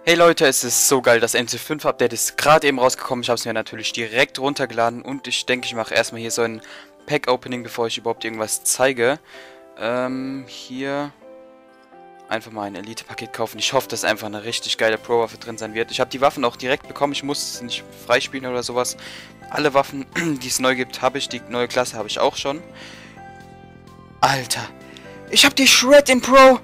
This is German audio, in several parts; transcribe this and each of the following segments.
Hey Leute, es ist so geil, das MC5-Update ist gerade eben rausgekommen. Ich habe es mir natürlich direkt runtergeladen und ich denke, ich mache erstmal hier so ein Pack-Opening, bevor ich überhaupt irgendwas zeige. Hier einfach mal ein Elite-Paket kaufen. Ich hoffe, dass einfach eine richtig geile Pro-Waffe drin sein wird. Ich habe die Waffen auch direkt bekommen, ich muss es nicht freispielen oder sowas. Alle Waffen, die es neu gibt, habe ich. Die neue Klasse habe ich auch schon. Alter, ich habe die Shred in Pro.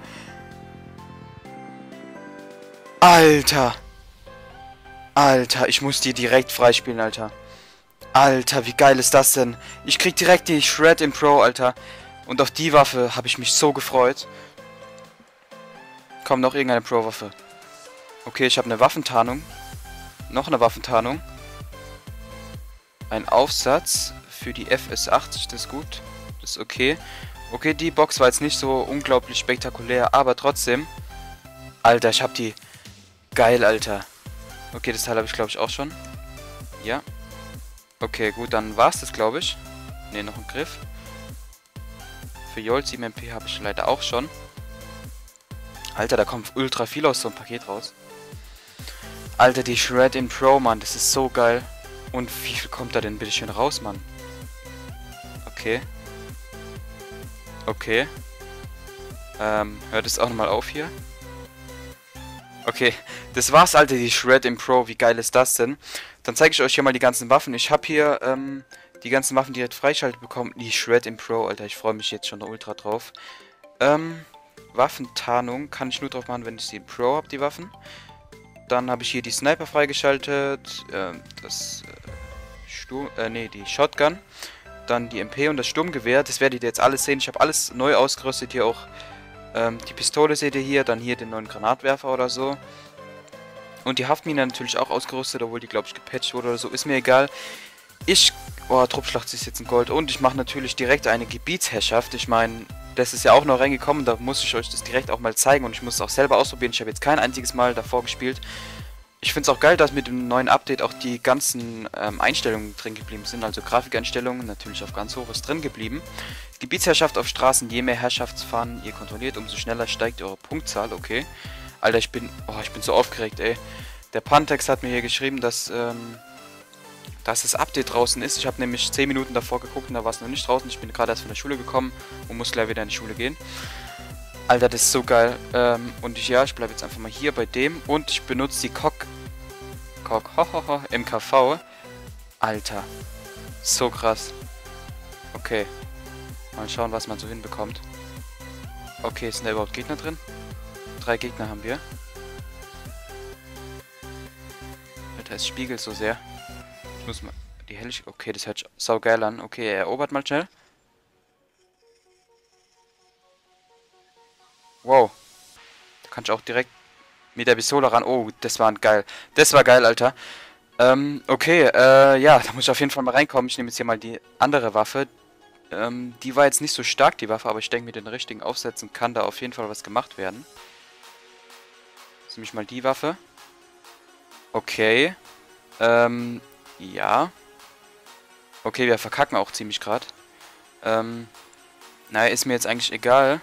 Alter. Alter, ich muss die direkt freispielen, Alter. Alter, wie geil ist das denn? Ich krieg direkt die Shred in Pro, Alter. Und auf die Waffe habe ich mich so gefreut. Komm, noch irgendeine Pro-Waffe. Okay, ich habe eine Waffentarnung. Noch eine Waffentarnung. Ein Aufsatz für die FS80, das ist gut. Das ist okay. Okay, die Box war jetzt nicht so unglaublich spektakulär, aber trotzdem. Alter, ich habe die. Geil, Alter. Okay, das Teil habe ich, glaube ich, auch schon. Ja. Okay, gut, dann war es das, glaube ich. Ne, noch ein Griff. Für Jolt 7 MP habe ich leider auch schon. Alter, da kommt ultra viel aus so einem Paket raus. Alter, die Shred in Pro, Mann, das ist so geil. Und wie viel kommt da denn bitte schön raus, Mann? Okay. Okay. Hört es auch nochmal auf hier? Okay, das war's, Alter, die Shred in Pro. Wie geil ist das denn? Dann zeige ich euch hier mal die ganzen Waffen. Ich habe hier die ganzen Waffen direkt freischaltet bekommen. Die Shred in Pro, Alter, ich freue mich jetzt schon ultra drauf. Waffentarnung kann ich nur drauf machen, wenn ich sie in Pro habe, die Waffen. Dann habe ich hier die Sniper freigeschaltet. Die Shotgun. Dann die MP und das Sturmgewehr. Das werdet ihr jetzt alles sehen. Ich habe alles neu ausgerüstet. Hier auch die Pistole seht ihr hier. Dann hier den neuen Granatwerfer oder so. Und die Haftmine natürlich auch ausgerüstet, obwohl die, glaube ich, gepatcht wurde oder so. Ist mir egal. Truppschlacht ist jetzt ein Gold. Und ich mache natürlich direkt eine Gebietsherrschaft. Ich meine, das ist ja auch noch reingekommen. Da muss ich euch das direkt auch mal zeigen. Und ich muss es auch selber ausprobieren. Ich habe jetzt kein einziges Mal davor gespielt. Ich finde es auch geil, dass mit dem neuen Update auch die ganzen Einstellungen drin geblieben sind. Also Grafikeinstellungen natürlich auf ganz hoch ist drin geblieben. Gebietsherrschaft auf Straßen. Je mehr Herrschaftsfahnen ihr kontrolliert, umso schneller steigt eure Punktzahl. Okay. Alter, ich bin so aufgeregt, ey. Der Pantex hat mir hier geschrieben, dass das Update draußen ist. Ich habe nämlich 10 Minuten davor geguckt und da war es noch nicht draußen. Ich bin gerade erst von der Schule gekommen und muss gleich wieder in die Schule gehen. Alter, das ist so geil. Ich bleibe jetzt einfach mal hier bei dem. Und ich benutze die MKV. Alter, so krass. Okay, mal schauen, was man so hinbekommt. Okay, sind da überhaupt Gegner drin? 3 Gegner haben wir. Alter, es spiegelt so sehr. Ich muss mal die Helligkeit... Okay, das hört sich saugeil an. Okay, er erobert mal schnell. Wow. Da kann ich auch direkt mit der Pistole ran. Oh, das war geil. Das war geil, Alter. Okay, ja, da muss ich auf jeden Fall mal reinkommen. Ich nehme jetzt hier mal die andere Waffe. Die war jetzt nicht so stark, die Waffe, aber ich denke, mit den richtigen Aufsätzen kann da auf jeden Fall was gemacht werden. Jetzt nehme ich mal die Waffe. Okay. Ja. Okay, wir verkacken auch ziemlich gerade. Naja, ist mir jetzt eigentlich egal.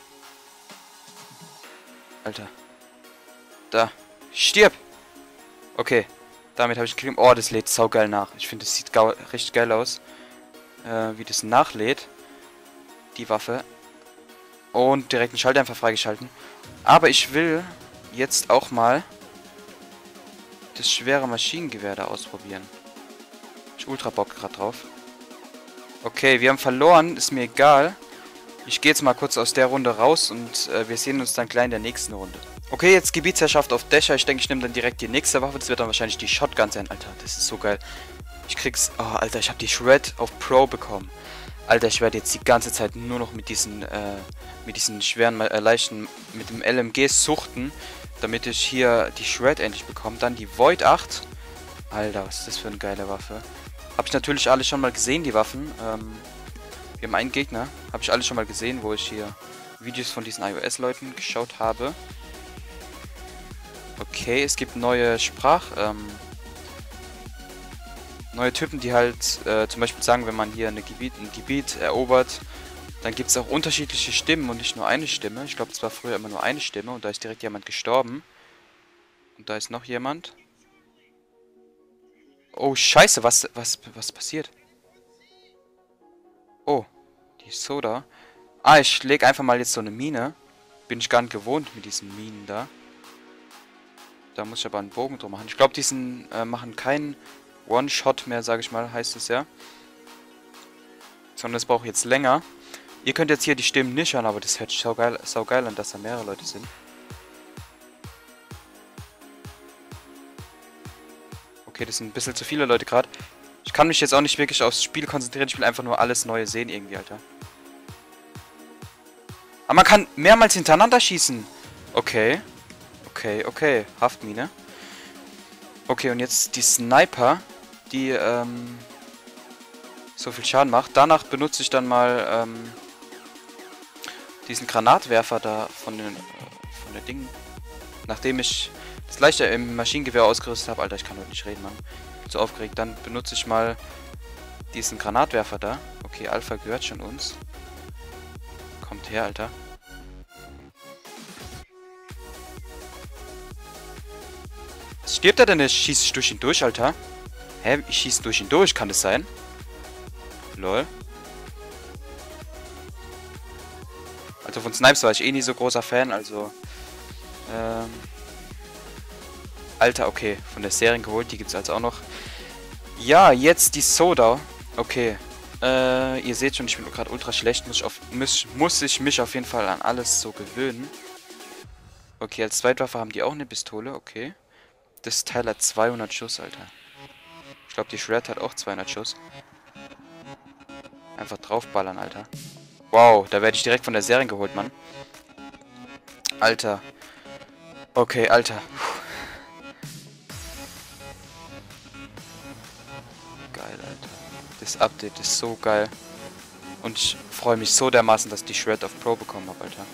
Alter. Da. Stirb! Okay. Damit habe ich gekriegt. Oh, das lädt saugeil nach. Ich finde, das sieht richtig geil aus. Wie das nachlädt. Die Waffe. Und direkt einen Schalldämpfer freigeschalten. Aber ich will jetzt auch mal das schwere Maschinengewehr da ausprobieren. Ich ultra Bock gerade drauf. Okay, wir haben verloren. Ist mir egal. Ich gehe jetzt mal kurz aus der Runde raus und wir sehen uns dann gleich in der nächsten Runde. Okay, jetzt Gebietsherrschaft auf Dächer. Ich denke, ich nehme dann direkt die nächste Waffe. Das wird dann wahrscheinlich die Shotgun sein. Alter, das ist so geil. Ich krieg's... Oh, Alter, ich habe die Shred auf Pro bekommen. Alter, ich werde jetzt die ganze Zeit nur noch mit diesen schweren, leichten... mit dem LMG suchten, damit ich hier die Shred endlich bekomme. Dann die Void 8. Alter, was ist das für eine geile Waffe. Habe ich natürlich alle schon mal gesehen, die Waffen. Wir haben einen Gegner. Habe ich alle schon mal gesehen, wo ich hier Videos von diesen iOS-Leuten geschaut habe. Okay, es gibt neue neue Typen, die halt zum Beispiel sagen, wenn man hier ein Gebiet erobert, dann gibt es auch unterschiedliche Stimmen und nicht nur eine Stimme. Ich glaube, es war früher immer nur eine Stimme und da ist direkt jemand gestorben. Und da ist noch jemand. Oh, scheiße, was passiert? Oh, die Soda. Ah, ich lege einfach mal jetzt so eine Mine. Bin ich gar nicht gewohnt mit diesen Minen da. Da muss ich aber einen Bogen drum machen. Ich glaube, diesen machen keinen One-Shot mehr, sage ich mal, heißt es ja. Sondern das braucht jetzt länger. Ihr könnt jetzt hier die Stimmen nicht hören, aber das hört sich saugeil an, dass da mehrere Leute sind. Okay, das sind ein bisschen zu viele Leute gerade. Ich kann mich jetzt auch nicht wirklich aufs Spiel konzentrieren. Ich will einfach nur alles Neue sehen irgendwie, Alter. Aber man kann mehrmals hintereinander schießen. Okay. Okay. Haftmine. Okay, und jetzt die Sniper, die, so viel Schaden macht. Danach benutze ich dann mal, diesen Granatwerfer da von der Ding. Nachdem ich das leichte im Maschinengewehr ausgerüstet habe. Alter, ich kann heute nicht reden, Mann. Bin so aufgeregt. Dann benutze ich mal diesen Granatwerfer da. Okay, Alpha gehört schon uns. Kommt her, Alter. Was stirbt er denn nicht? Schieße ich durch ihn durch, Alter? Hä? Ich schieße durch ihn durch, kann das sein? Lol. Also von Snipes war ich eh nie so großer Fan, also... Alter, okay. Von der Serie geholt, die gibt's also auch noch. Ja, jetzt die Soda. Okay. Ihr seht schon, ich bin gerade ultra schlecht. Muss ich mich auf jeden Fall an alles so gewöhnen. Okay, als Zweitwaffe haben die auch eine Pistole, okay. Das Teil hat 200 Schuss, Alter. Ich glaube, die Shred hat auch 200 Schuss. Einfach draufballern, Alter. Wow, da werde ich direkt von der Serie geholt, Mann. Alter. Okay, Alter. Geil, Alter. Das Update ist so geil. Und ich freue mich so dermaßen, dass ich die Shred auf Pro bekommen habe, Alter.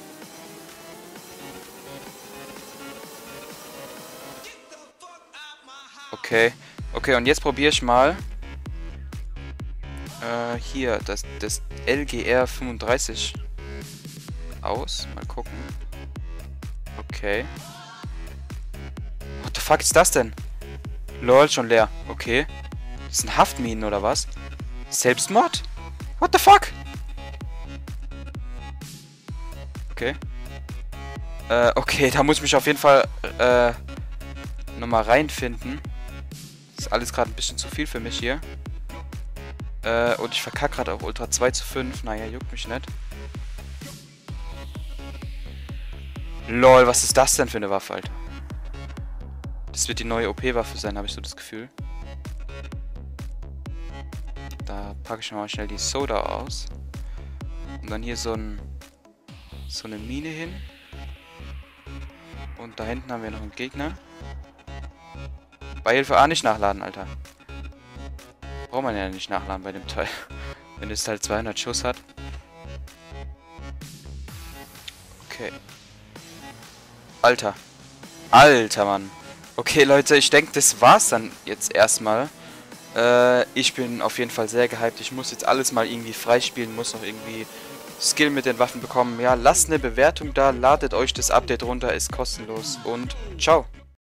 Okay. Okay, und jetzt probiere ich mal hier das LGR 35 aus. Mal gucken. Okay. What the fuck ist das denn? Lol, schon leer. Okay. Das sind Haftminen oder was? Selbstmord? What the fuck? Okay. Okay, da muss ich mich auf jeden Fall nochmal reinfinden. Das ist alles gerade ein bisschen zu viel für mich hier. Und ich verkacke gerade auch Ultra 2:5. Naja, juckt mich nicht. Lol, was ist das denn für eine Waffe, Alter? Das wird die neue OP-Waffe sein, habe ich so das Gefühl. Da packe ich mal schnell die Soda aus. Und dann hier so eine Mine hin. Und da hinten haben wir noch einen Gegner. Beihilfe A nicht nachladen, Alter. Braucht man ja nicht nachladen bei dem Teil. Wenn es halt 200 Schuss hat. Okay. Alter. Alter, Mann. Okay, Leute, ich denke, das war's dann jetzt erstmal. Ich bin auf jeden Fall sehr gehypt. Ich muss jetzt alles mal irgendwie freispielen. Muss noch irgendwie Skill mit den Waffen bekommen. Ja, lasst eine Bewertung da. Ladet euch das Update runter. Ist kostenlos. Und ciao.